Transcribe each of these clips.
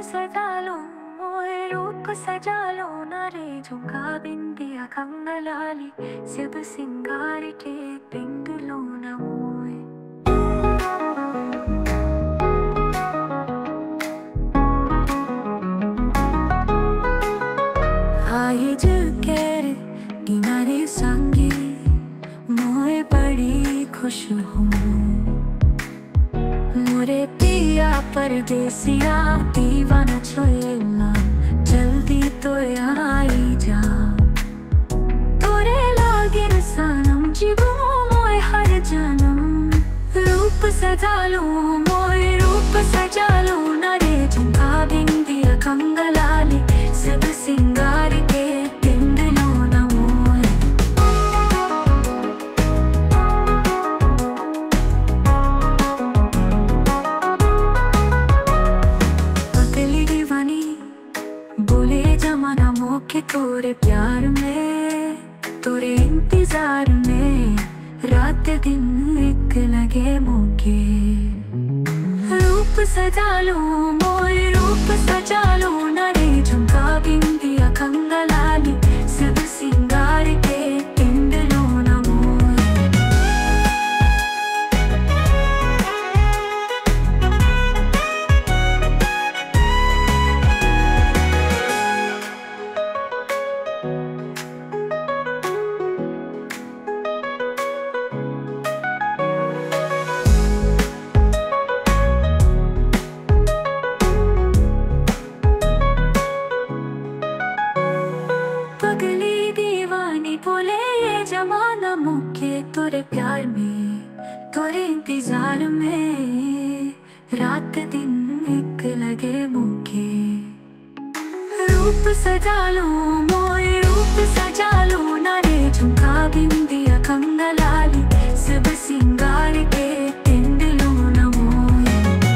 सजा लो मोए रूप सजा लो नरे झुमका बिंदिया कंगलाली सिब सिंगारी के पिंडलो न मोए आये जकेरे किनारे संगी मोए बड़ी खुश हूँ मोरे पिया परदेसिया दीवाना छोएला जल्दी तो आई जा तोरे लागे सनम जीवो मोए हर जन्म रूप सजा लो मोए रूप सजा लो नरे झुमका बिंदिया कंगलाली सब सिंगार के पिंडलो न मोए पतली दीवानी बोले जमाना मौके तोरे प्यार में तोरे इंतजार में रात दिन एक लगे मौके रूप सजा लो मोए रूप सजा लो नरे झुमका बिंदिया कंगलाली सब सिंगार के पिंडलो न मोए पगली दीवानी बोले ये जमाना मुके तोरे प्यार में तोरे इंतजार में रात दिन एक लगे मुके रूप सजा लो मोए रूप सजा लो नरे झुमका बिंदिया कंगलाली सब सिंगार के पिंडलो न मोए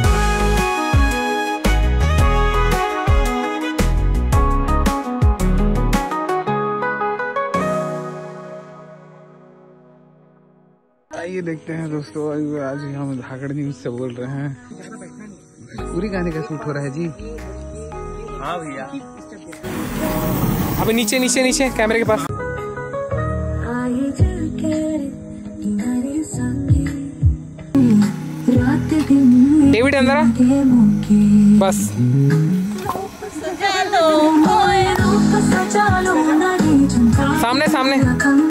आइए देखते हैं दोस्तों, आज हम धाकड़ न्यूज से बोल रहे हैं। पूरी गाने का शूट हो रहा है जी। हाँ भैया, अभी नीचे नीचे नीचे कैमरे के पास। डेविड अंदर आ। बस सामने सामने